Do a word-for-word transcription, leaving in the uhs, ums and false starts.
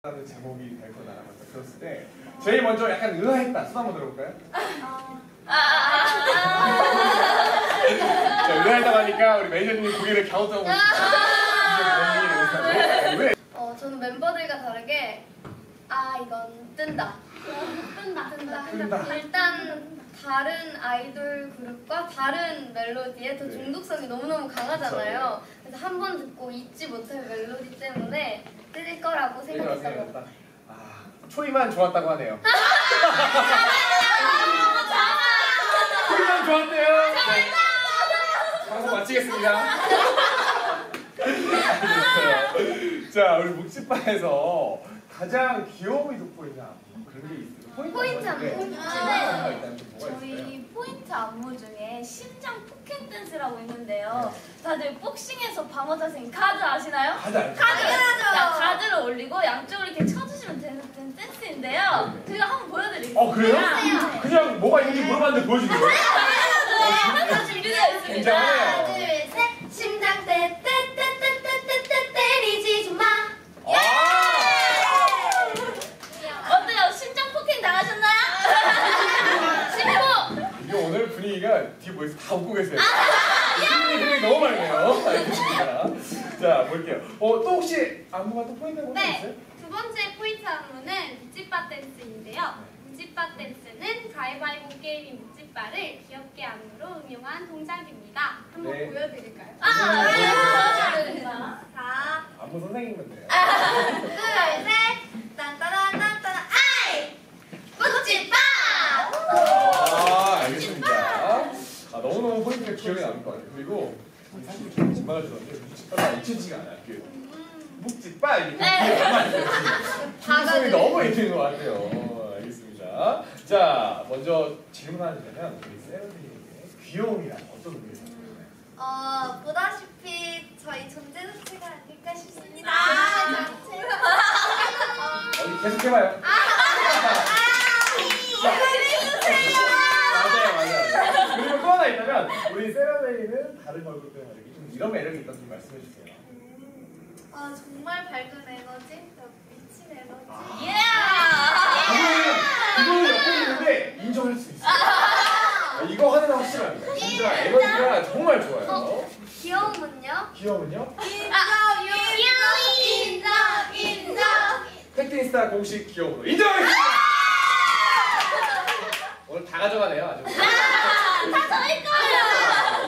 라는 제목이 될 거다라고 들었을 때 제일 먼저 약간 의아했다. 손 한번 들어볼까요? 자, 의아했다고 하니까 우리 매니저님이 고개를 갸웃하고 이게 뭐니? 왜? 어, 저는 멤버들과 다르게 아 이건 뜬다. 뜬다. 뜬다. 뜬다. 일단 다른 아이돌 그룹과 다른 멜로디에 더 중독성이 너무너무 강하잖아요. 그래서 한 번 듣고 잊지 못할 멜로디 때문에 뜰 거라고 생각했던 것 같아요. 아, 초이만 좋았다고 하네요. 초이만 좋았대요. 네. 방송 마치겠습니다. 자, 우리 묵찌바에서 가장 귀여움이 돋보이냐 그런 게 있어요. 포인트, 포인트 안무. 네. 저희 포인트 안무 중에 심장 포켓 댄스라고 있는데요. 다들 복싱에서 방어 자세인 가드 아시나요? 가드 알죠? 가드 자, 가드를 올리고 양쪽으로 이렇게 쳐주시면 되는, 되는 댄스인데요. 제가 한번 보여드릴게요. 어, 그래요? 그냥 뭐가 있는지 물어봤는데 보여주는 거예요? 하나 준비되어 있습니다. 굉장하네요. 하나, 둘, 셋. 심장 떼떼떼떼떼떼떼 때리지 좀 마. 어때요? 심장 포켓 당하셨나요? 십오! 이게 오늘 분위기가 뒤에 보여서 다 웃고 계세요. 분위기 굉장히 너무 많네요. 알겠습니다. 자, 볼게요. 어, 또 혹시 안무가 또 포인트 안무가 네. 있어요? 두 번째 포인트 안무는 묵찌빠 댄스인데요. 묵찌빠 댄스는 가위바위보 게임인 묵찌빠를 귀엽게 안무로 응용한 동작입니다. 한번 네. 보여드릴까요? 아, 네. 네. 자, 안무 선생님은 돼요. 둘, 셋, 딴따란딴따란, 아이! 묵찌빠! 아, 알겠습니다. 아, 너무너무 포인트가 기억에 남을 것 같아요. 그리고 사실 저는 진방을 들었는데 묵찌빠가 잊혀지지가 않아요. 그 묵찌빠 이렇게 기억이 안 나요. 중독성이 너무 있는 것 같아요. 어, 알겠습니다. 자, 먼저 질문 하나 드리면 우리 세븐틴의 귀여움이란 어떤 의미를 생각하나요? 어, 보다시피 저희 존재 자체가 아닐까 싶습니다. 아. 존재 어디 계속 해봐요. 맞아요, 맞아요. 그리고 또 하나 있다면 우리 세라데이는 다른 얼굴들과 다르게 좀 이런 매력이 있다고 좀 말씀해 주세요. 아, 정말 밝은 에너지? 미친 에너지? 예! 그거는 그거는 옆에 있는데 인정할 수 있어요. 아, 이거 하나는 확실합니다. 진짜 에너지가 정말 좋아요. 귀여움은요? 귀여움은요? 인정, 인정, 인정, 인정. 팩트인스타 공식 귀여움으로 인정하겠습니다. 오늘 다 가져가네요, 아주. 다 저희 거!